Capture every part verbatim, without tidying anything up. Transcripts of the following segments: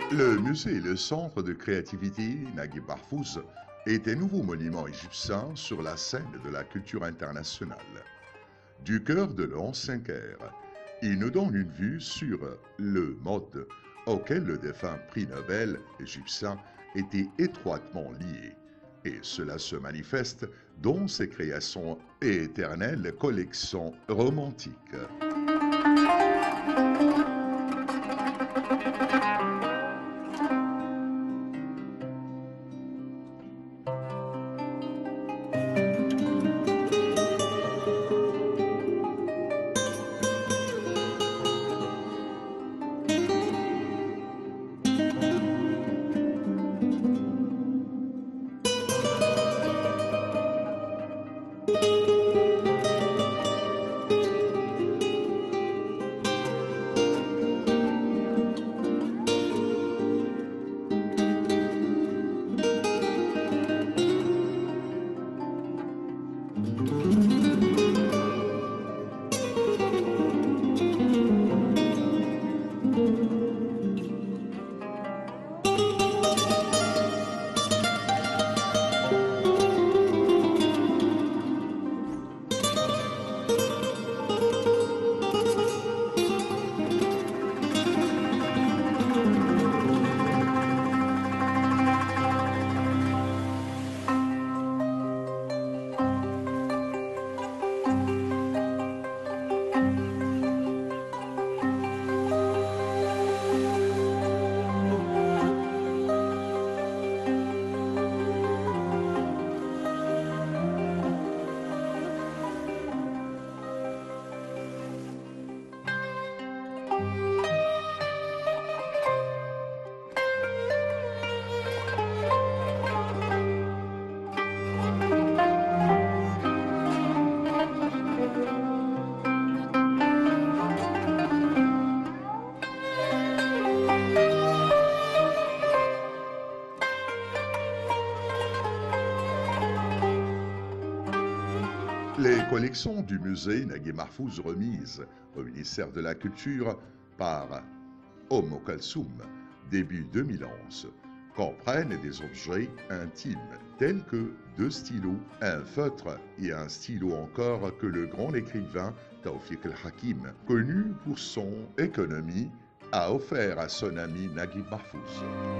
Le musée et le centre de créativité Naguib Mahfouz est un nouveau monument égyptien sur la scène de la culture internationale. Du cœur de l'ancien Caire, il nous donne une vue sur le mode auquel le défunt prix Nobel égyptien était étroitement lié. Et cela se manifeste dans ses créations et éternelles collections romantiques. Les collections du musée Naguib Mahfouz remises au ministère de la Culture par Oum Kalsoum début deux mille onze comprennent des objets intimes tels que deux stylos, un feutre et un stylo encore que le grand écrivain Tawfiq el-Hakim, connu pour son économie, a offert à son ami Naguib Mahfouz.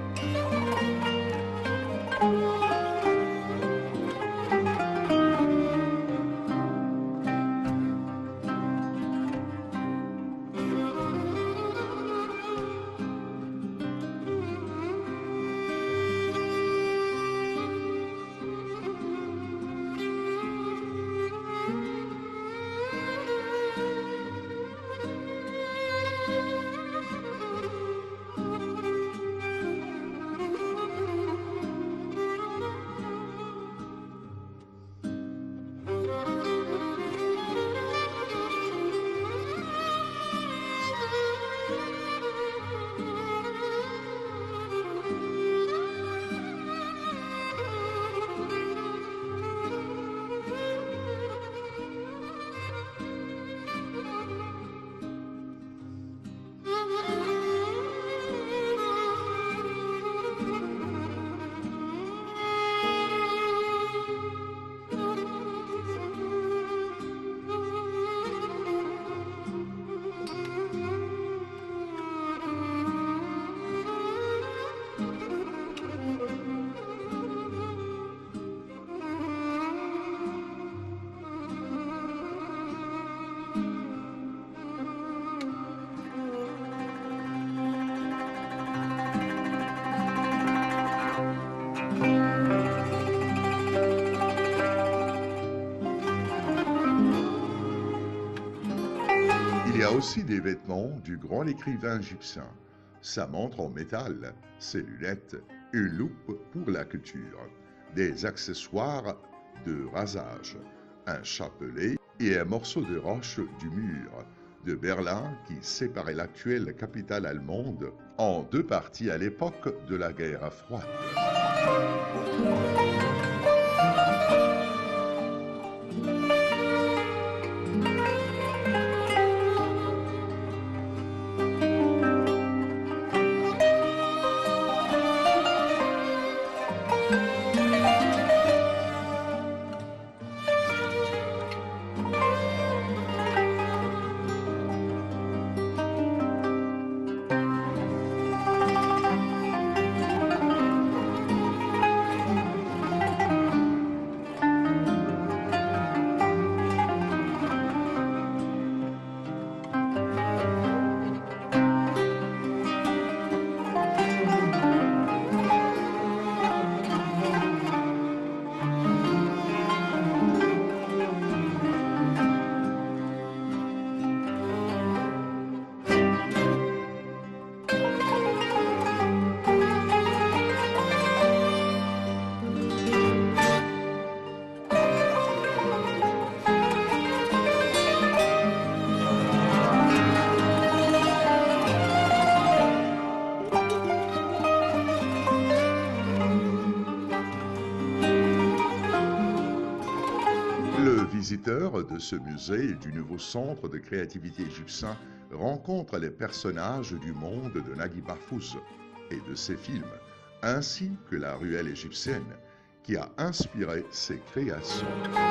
Il y a aussi des vêtements du grand écrivain égyptien, sa montre en métal, ses lunettes, une loupe pour la culture, des accessoires de rasage, un chapelet et un morceau de roche du mur de Berlin qui séparait l'actuelle capitale allemande en deux parties à l'époque de la guerre froide. visiteurs de ce musée et du nouveau centre de créativité égyptien rencontrent les personnages du monde de Naguib Mahfouz et de ses films, ainsi que la ruelle égyptienne qui a inspiré ses créations.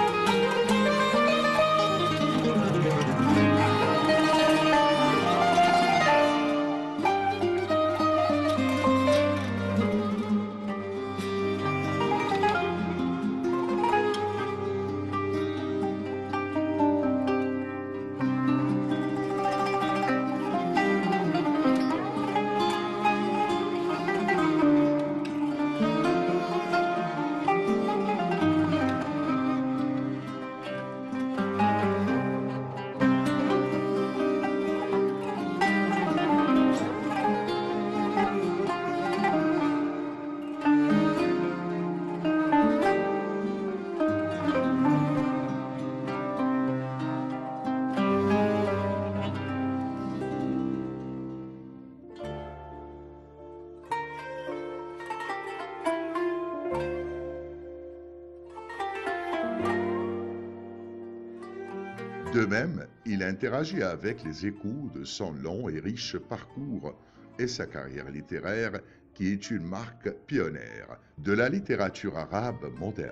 De même, il interagit avec les échos de son long et riche parcours et sa carrière littéraire qui est une marque pionnière de la littérature arabe moderne.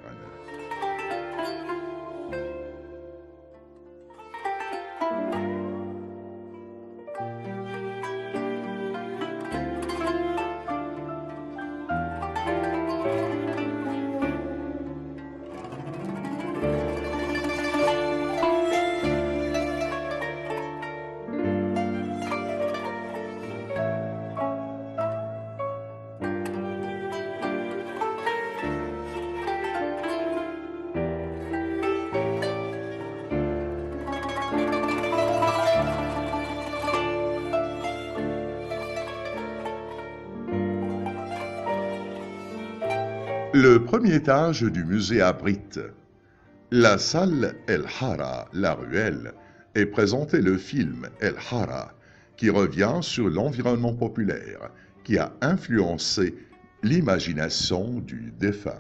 Le premier étage du musée abrite la salle El Hara, la ruelle, et présenté le film El Hara, qui revient sur l'environnement populaire qui a influencé l'imagination du défunt.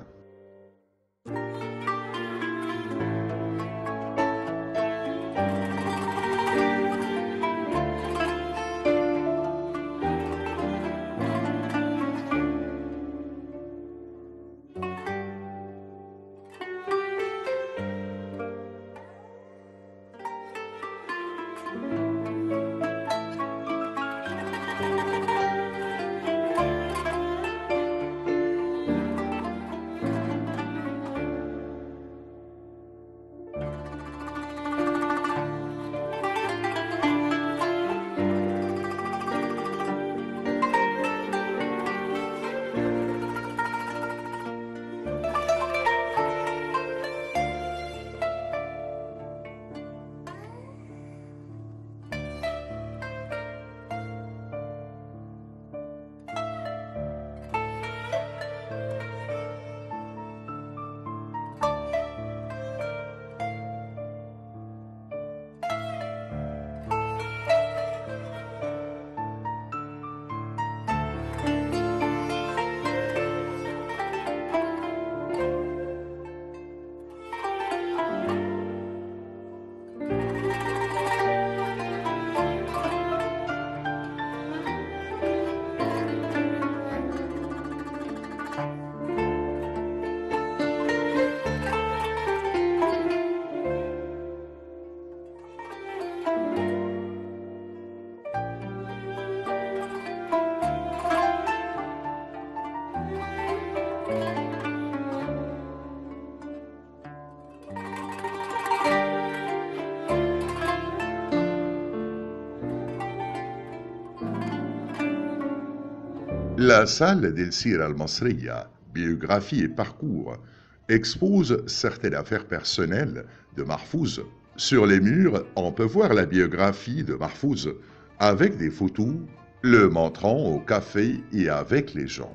La salle del Sira al-Masriya, biographie et parcours, expose certaines affaires personnelles de Mahfouz. Sur les murs, on peut voir la biographie de Mahfouz avec des photos le montrant au café et avec les gens.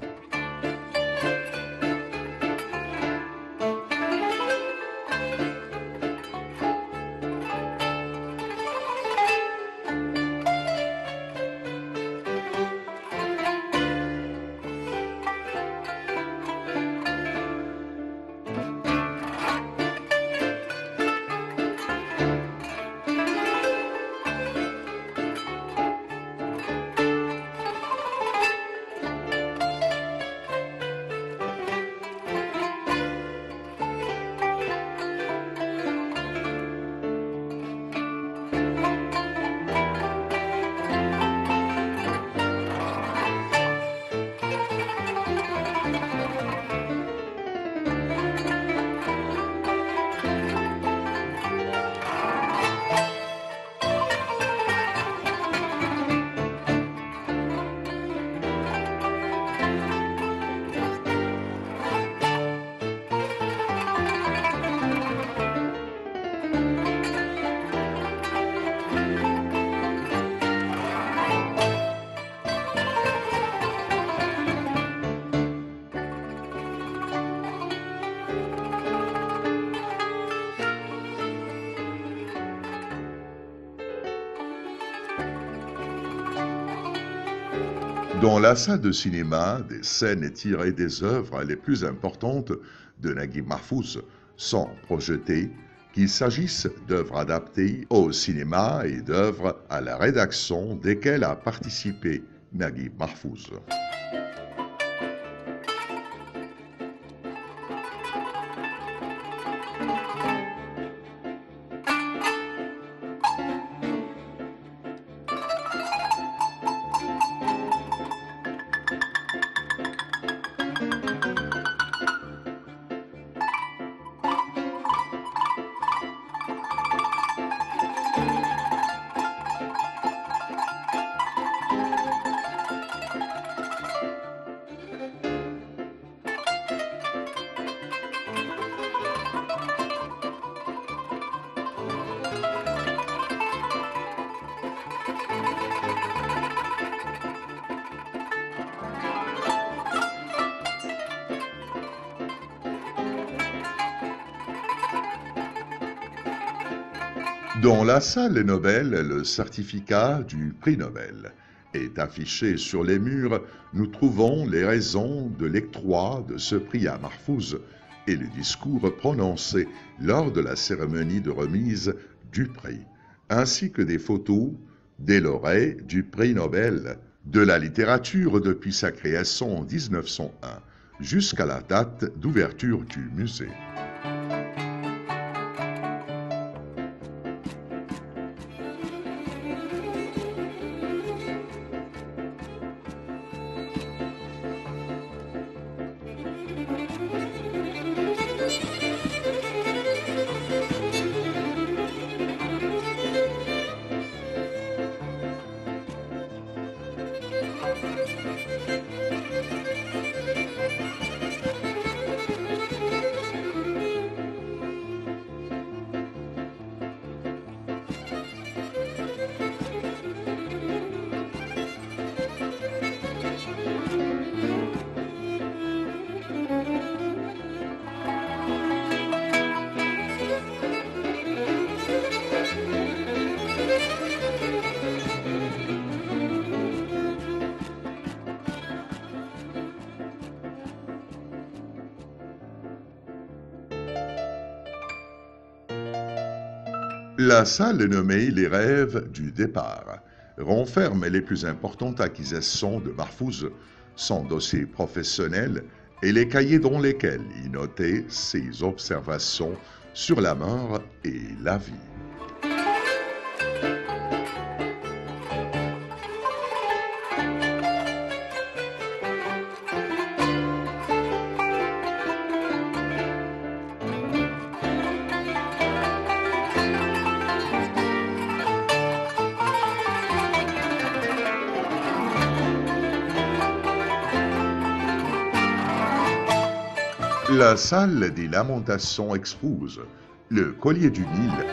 Dans la salle de cinéma, des scènes tirées des œuvres les plus importantes de Naguib Mahfouz sont projetées, qu'il s'agisse d'œuvres adaptées au cinéma et d'œuvres à la rédaction desquelles a participé Naguib Mahfouz. Dans la salle Nobel, le certificat du prix Nobel est affiché sur les murs. Nous trouvons les raisons de l'octroi de ce prix à Mahfouz et le discours prononcé lors de la cérémonie de remise du prix, ainsi que des photos des lauréats du prix Nobel de la littérature depuis sa création en mille neuf cent un jusqu'à la date d'ouverture du musée. La salle nommée Les Rêves du Départ renferme les plus importantes acquisitions de Mahfouz, son dossier professionnel et les cahiers dans lesquels il notait ses observations sur la mort et la vie. La salle des lamentations expose le collier du Nil.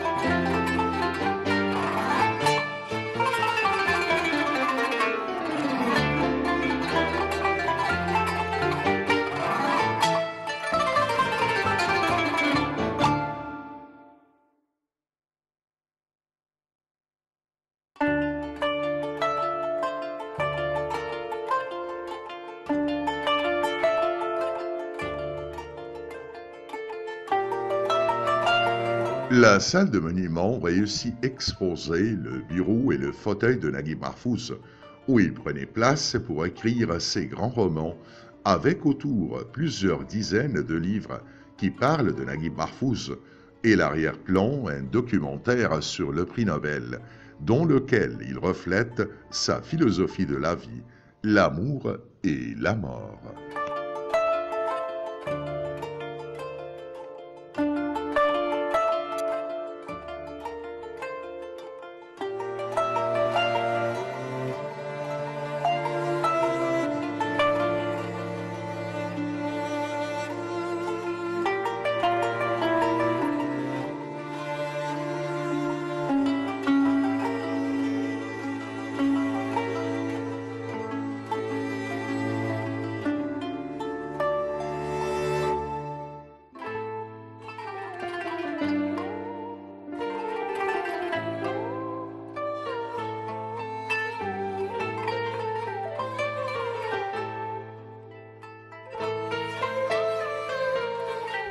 La salle de monument réussit exposer le bureau et le fauteuil de Naguib Mahfouz, où il prenait place pour écrire ses grands romans, avec autour plusieurs dizaines de livres qui parlent de Naguib Mahfouz, et l'arrière-plan, un documentaire sur le prix Nobel, dans lequel il reflète sa philosophie de la vie, l'amour et la mort.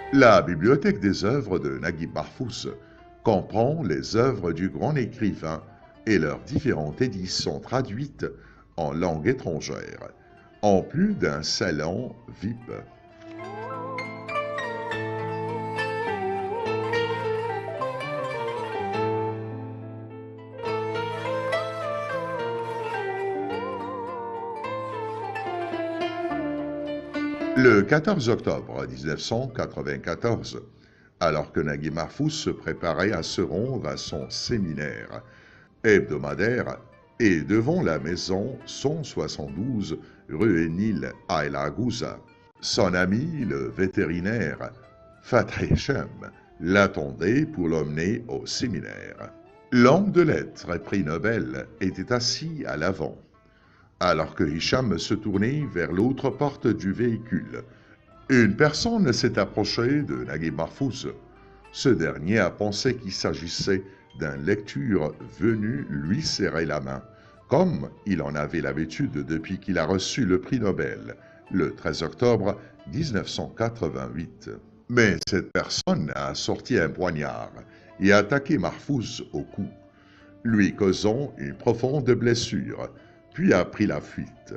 La bibliothèque des œuvres de Naguib Mahfouz comprend les œuvres du grand écrivain et leurs différentes éditions traduites en langue étrangère, en plus d'un salon V I P. Le quatorze octobre mille neuf cent quatre-vingt-quatorze, alors que Naguib Mahfouz se préparait à se rendre à son séminaire hebdomadaire et devant la maison cent soixante-douze rue Enil à El Agouza, son ami, le vétérinaire Fathi Hicham, l'attendait pour l'emmener au séminaire. L'homme de lettres et prix Nobel était assis à l'avant, alors que Hicham se tournait vers l'autre porte du véhicule. Une personne s'est approchée de Naguib Mahfouz. Ce dernier a pensé qu'il s'agissait d'un lecteur venu lui serrer la main, comme il en avait l'habitude depuis qu'il a reçu le prix Nobel, le treize octobre mille neuf cent quatre-vingt-huit. Mais cette personne a sorti un poignard et a attaqué Mahfouz au cou, lui causant une profonde blessure, puis a pris la fuite.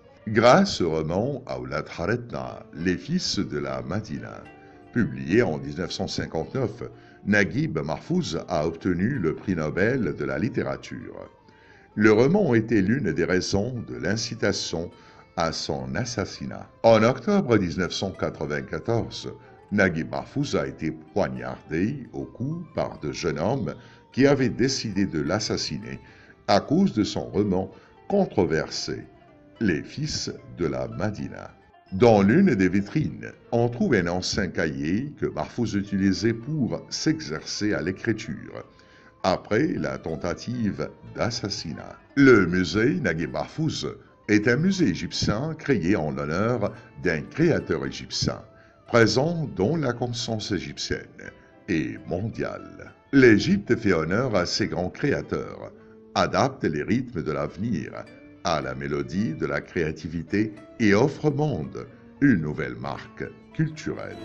Grâce au roman Aoulad Haretna, les fils de la Madina, publié en mille neuf cent cinquante-neuf, Naguib Mahfouz a obtenu le prix Nobel de la littérature. Le roman était l'une des raisons de l'incitation à son assassinat. En octobre mille neuf cent quatre-vingt-quatorze, Naguib Mahfouz a été poignardé au cou par deux jeunes hommes qui avaient décidé de l'assassiner à cause de son roman controversé, Les fils de la Madina. Dans l'une des vitrines, on trouve un ancien cahier que Mahfouz utilisait pour s'exercer à l'écriture, après la tentative d'assassinat. Le musée Naguib Mahfouz est un musée égyptien créé en l'honneur d'un créateur égyptien, présent dans la conscience égyptienne et mondiale. L'Égypte fait honneur à ses grands créateurs, adapte les rythmes de l'avenir à la mélodie de la créativité et offre au monde une nouvelle marque culturelle.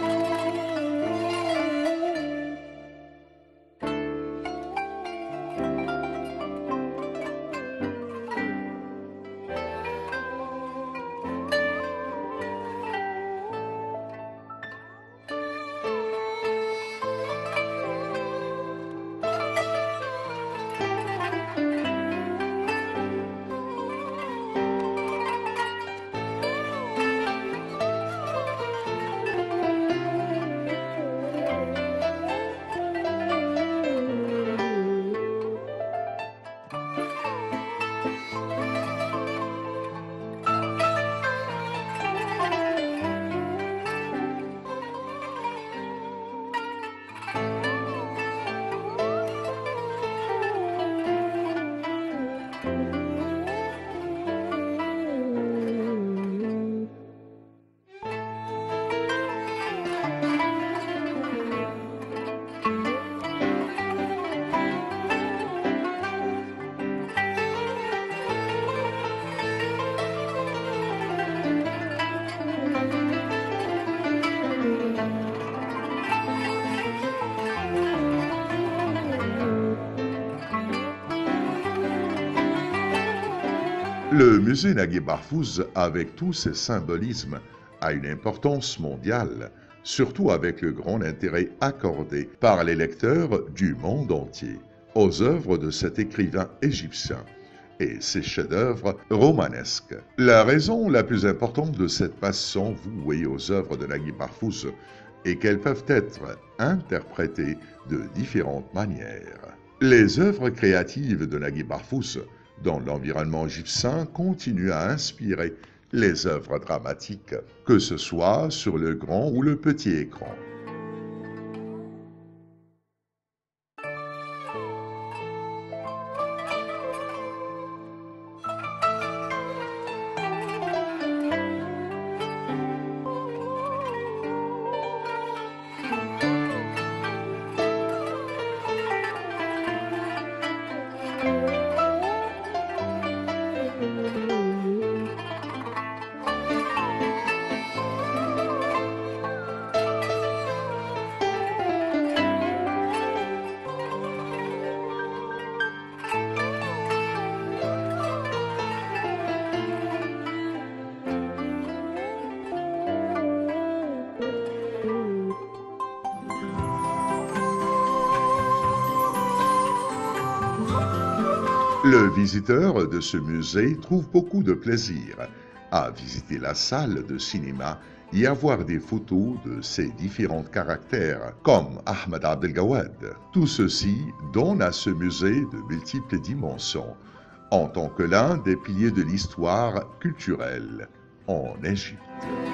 Le musée Naguib Mahfouz, avec tous ses symbolismes, a une importance mondiale, surtout avec le grand intérêt accordé par les lecteurs du monde entier aux œuvres de cet écrivain égyptien et ses chefs-d'œuvre romanesques. La raison la plus importante de cette passion vouée aux œuvres de Naguib Mahfouz est qu'elles peuvent être interprétées de différentes manières. Les œuvres créatives de Naguib Mahfouz dans l'environnement égyptien continuent à inspirer les œuvres dramatiques, que ce soit sur le grand ou le petit écran. Le visiteur de ce musée trouve beaucoup de plaisir à visiter la salle de cinéma et à voir des photos de ses différents caractères, comme Ahmed Abdelgawad. Tout ceci donne à ce musée de multiples dimensions, en tant que l'un des piliers de l'histoire culturelle en Égypte.